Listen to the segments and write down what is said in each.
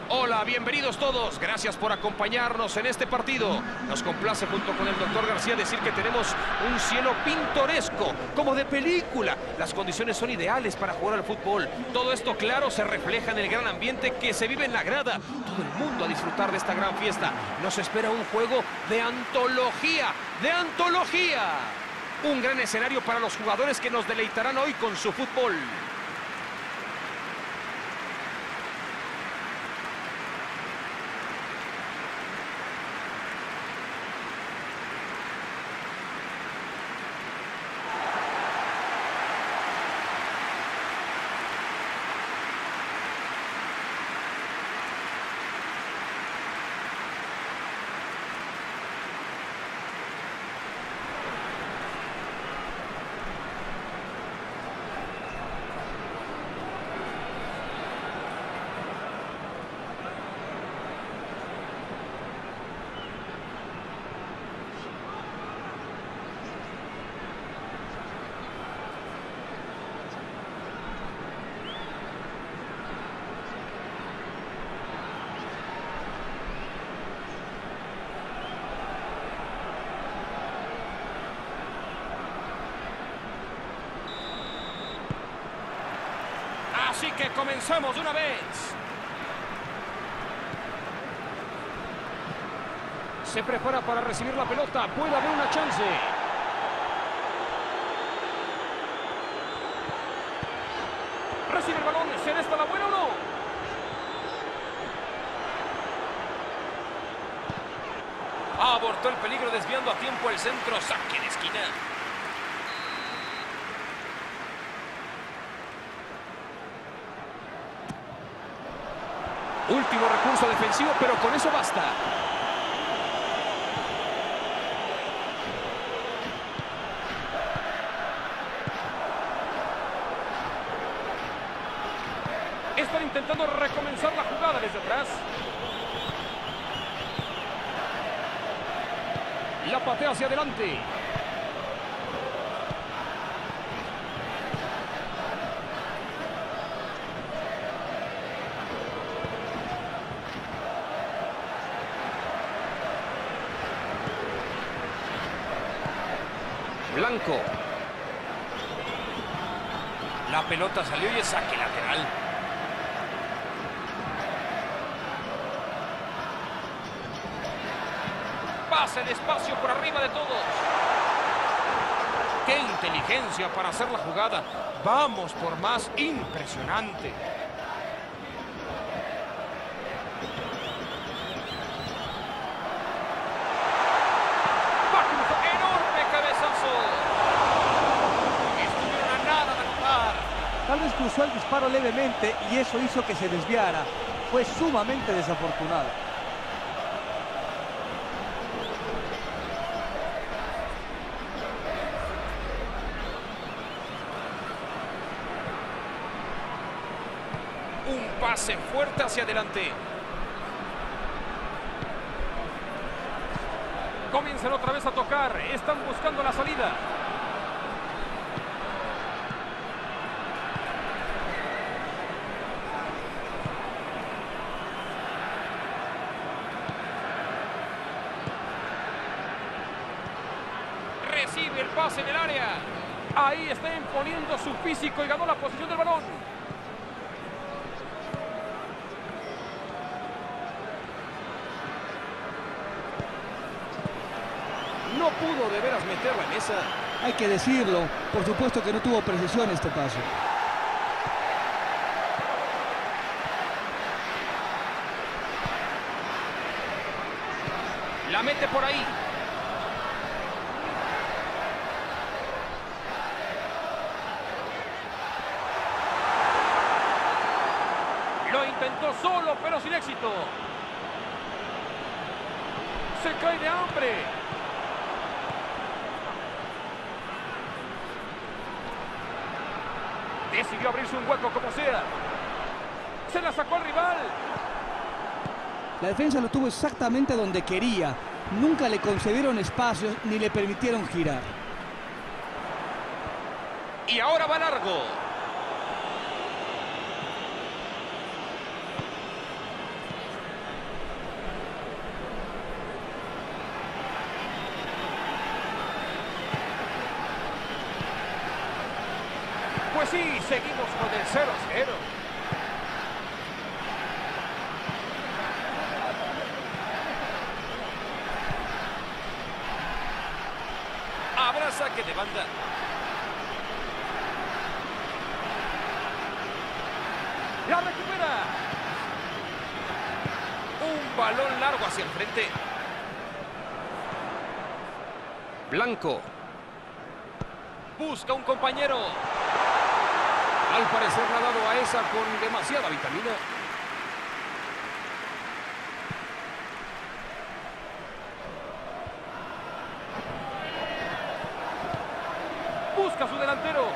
Hola, bienvenidos todos. Gracias por acompañarnos en este partido. Nos complace junto con el doctor García decir que tenemos un cielo pintoresco, como de película. Las condiciones son ideales para jugar al fútbol. Todo esto, claro, se refleja en el gran ambiente que se vive en la grada. Todo el mundo a disfrutar de esta gran fiesta. Nos espera un juego de antología, ¡de antología! Un gran escenario para los jugadores que nos deleitarán hoy con su fútbol. Así que comenzamos de una vez. Se prepara para recibir la pelota. Puede haber una chance. Recibe el balón. ¿Será esta la buena o no? Abortó el peligro desviando a tiempo el centro. Saque de esquina. Último recurso defensivo, pero con eso basta. Están intentando recomenzar la jugada desde atrás. La patea hacia adelante. Blanco. La pelota salió y es saque lateral. Pase despacio por arriba de todos. ¡Qué inteligencia para hacer la jugada! Vamos por más. Impresionante. Tal vez cruzó el disparo levemente y eso hizo que se desviara. Fue sumamente desafortunado. Un pase fuerte hacia adelante. Comienzan otra vez a tocar. Están buscando la salida. Recibe el pase en el área. Ahí está imponiendo su físico y ganó la posición del balón. No pudo de veras meterla en esa. Hay que decirlo, por supuesto que no tuvo precisión este paso. La mete por ahí. Lo intentó solo, pero sin éxito. Se cae de hambre. Decidió abrirse un hueco como sea. Se la sacó al rival. La defensa lo tuvo exactamente donde quería. Nunca le concedieron espacios ni le permitieron girar. Y ahora va largo. Pues sí, seguimos con el 0-0. Habrá saque de banda. La recupera. Un balón largo hacia el frente. Blanco. Busca un compañero. Al parecer le ha dado a esa con demasiada vitamina. Busca a su delantero.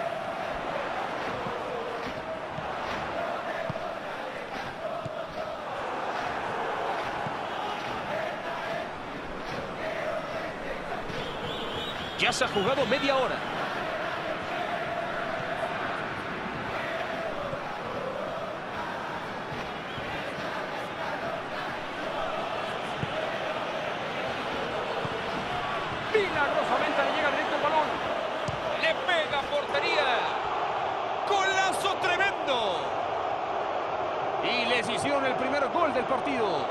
Ya se ha jugado media hora. Milagrosamente le llega directo el balón. Le pega a portería. ¡Golazo tremendo! Y les hicieron el primer gol del partido.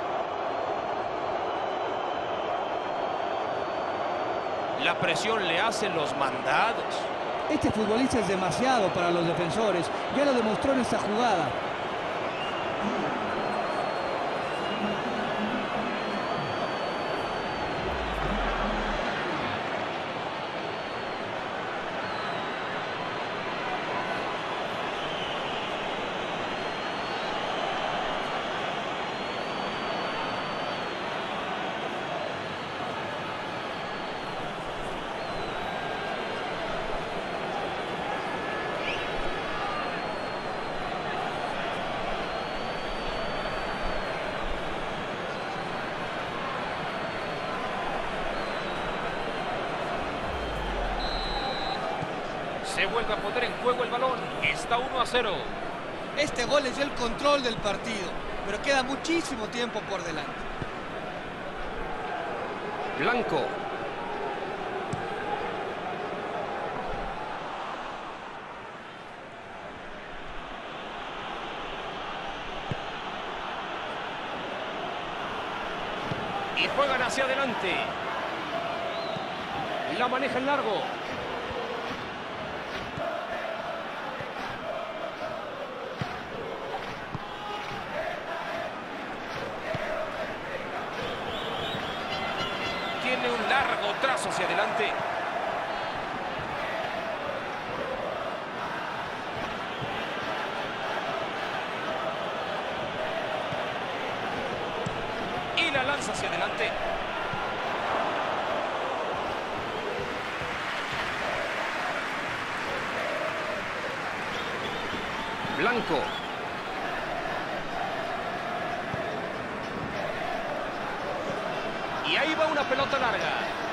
La presión le hace los mandados. Este futbolista es demasiado para los defensores. Ya lo demostró en esta jugada. Se vuelve a poner en juego el balón. Está 1-0. Este gol les dio el control del partido, pero queda muchísimo tiempo por delante. Blanco. Y juegan hacia adelante. La maneja en largo. Tiene un largo trazo hacia adelante. Y la lanza hacia adelante. Blanco. Y ahí va una pelota larga.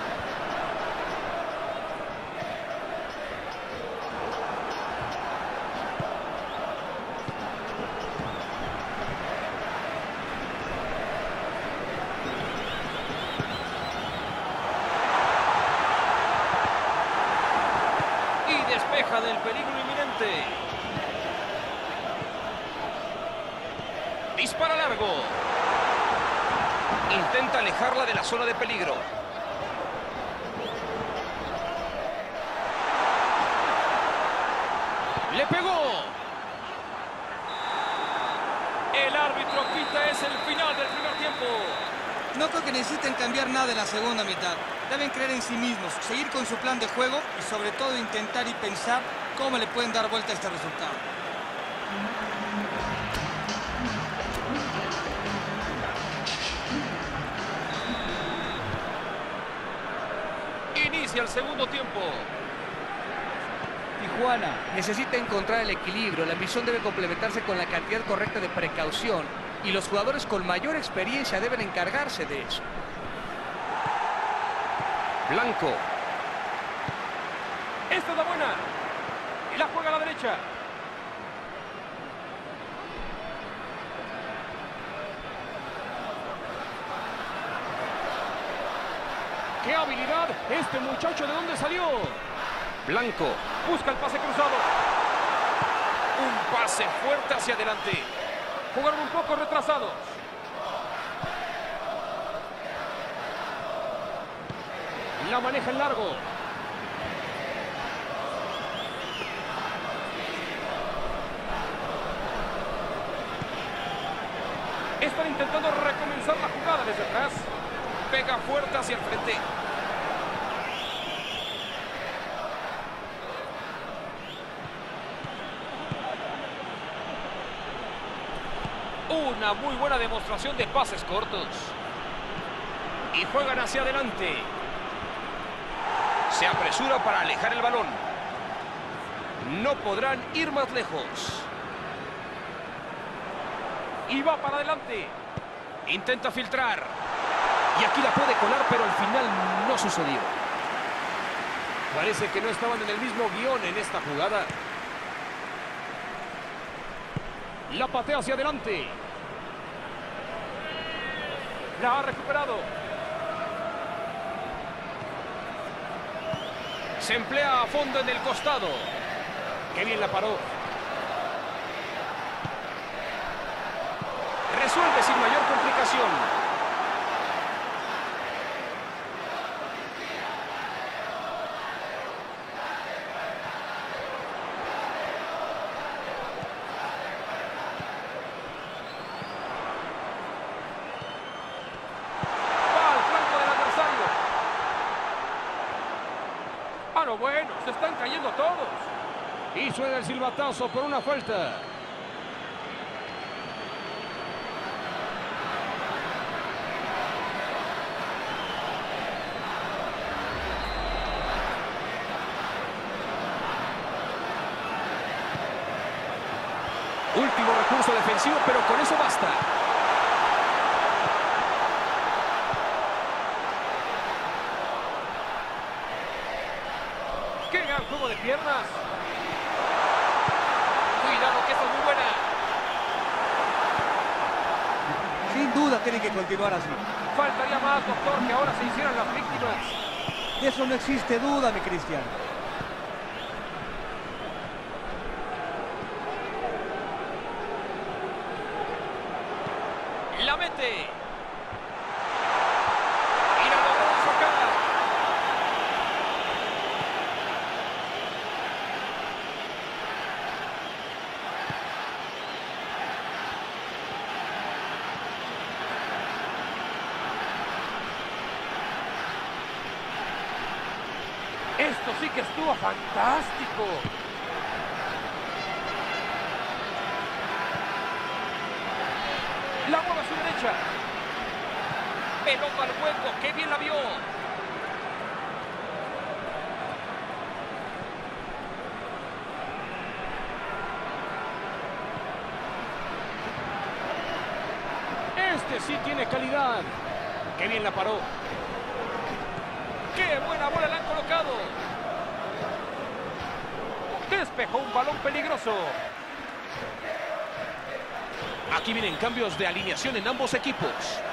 Y despeja del peligro inminente. Dispara largo. Intenta alejarla de la zona de peligro. ¡Le pegó! El árbitro pita, es el final del primer tiempo. No creo que necesiten cambiar nada en la segunda mitad. Deben creer en sí mismos, seguir con su plan de juego y sobre todo intentar y pensar cómo le pueden dar vuelta a este resultado. Inicia el segundo tiempo. Tijuana necesita encontrar el equilibrio. La ambición debe complementarse con la cantidad correcta de precaución. Y los jugadores con mayor experiencia deben encargarse de eso. Blanco. Esta es la buena. Y la juega a la derecha. ¡Qué habilidad! Este muchacho, ¿de dónde salió? Blanco. Busca el pase cruzado. Un pase fuerte hacia adelante. Jugaron un poco retrasados. La maneja en largo. Están intentando recomenzar la jugada desde atrás. Pega fuerte hacia el frente. Una muy buena demostración de pases cortos. Y juegan hacia adelante. Se apresura para alejar el balón. No podrán ir más lejos. Y va para adelante. Intenta filtrar. Y aquí la puede colar, pero al final no sucedió. Parece que no estaban en el mismo guión en esta jugada. La patea hacia adelante. La ha recuperado. Se emplea a fondo en el costado. Qué bien la paró. Resuelve sin mayor complicación. Va al flanco del adversario. Ah, no, bueno, se están cayendo todos. Y suena el silbatazo por una falta. Último recurso defensivo, pero con eso basta. ¡Qué gran juego de piernas! Cuidado, que esta es muy buena. Sin duda tienen que continuar así. Faltaría más, doctor, que ahora se hicieran las víctimas. De eso no existe duda, mi Cristian. La mete. Y la logró sacar. Esto sí que estuvo fantástico. La mueve a su derecha. Pelota al hueco, qué bien la vio. Este sí tiene calidad. Qué bien la paró. ¡Qué buena bola la han colocado! Despejó un balón peligroso. Aquí vienen cambios de alineación en ambos equipos.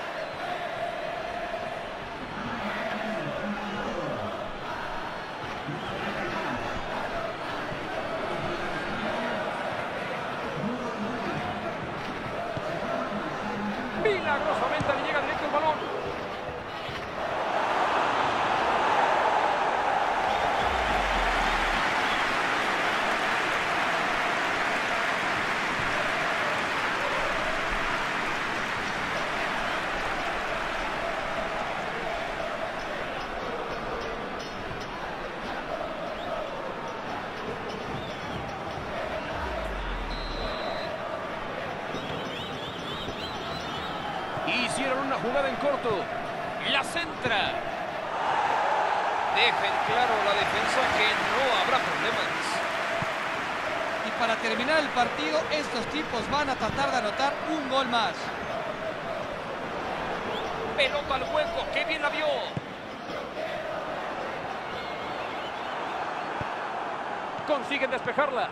Milagrosamente le llega directo el balón. Hicieron una jugada en corto. La centra. Deja en claro la defensa que no habrá problemas. Y para terminar el partido, estos tipos van a tratar de anotar un gol más. Pelota al hueco, qué bien la vio. Consiguen despejarla.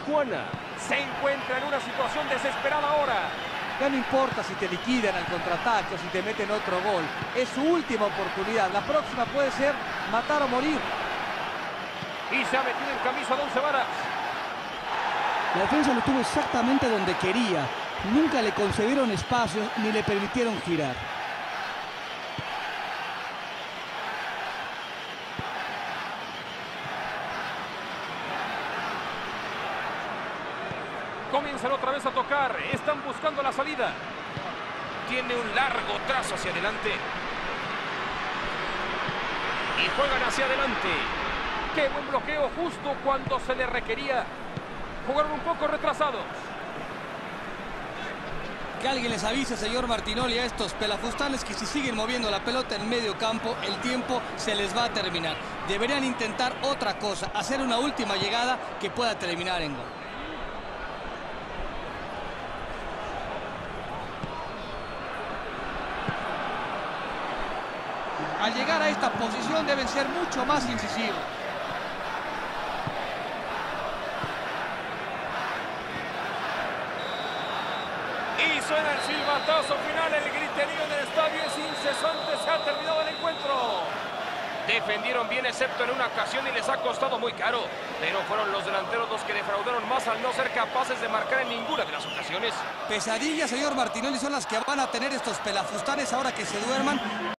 Tijuana. Se encuentra en una situación desesperada ahora. Ya no importa si te liquidan al contraataque o si te meten otro gol. Es su última oportunidad. La próxima puede ser matar o morir. Y se ha metido en camisa de 11 varas. La defensa lo tuvo exactamente donde quería. Nunca le concedieron espacios ni le permitieron girar. Comienzan otra vez a tocar. Están buscando la salida. Tiene un largo trazo hacia adelante. Y juegan hacia adelante. ¡Qué buen bloqueo! Justo cuando se le requería. Jugaron un poco retrasados. Que alguien les avise, señor Martinoli, a estos pelafustanes que si siguen moviendo la pelota en medio campo, el tiempo se les va a terminar. Deberían intentar otra cosa, hacer una última llegada que pueda terminar en gol. Al llegar a esta posición deben ser mucho más incisivos. Y suena el silbatazo final. El griterío en el estadio es incesante. Se ha terminado el encuentro. Defendieron bien excepto en una ocasión y les ha costado muy caro. Pero fueron los delanteros los que defraudaron más al no ser capaces de marcar en ninguna de las ocasiones. Pesadillas, señor Martinoli, son las que van a tener estos pelafustanes ahora que se duerman.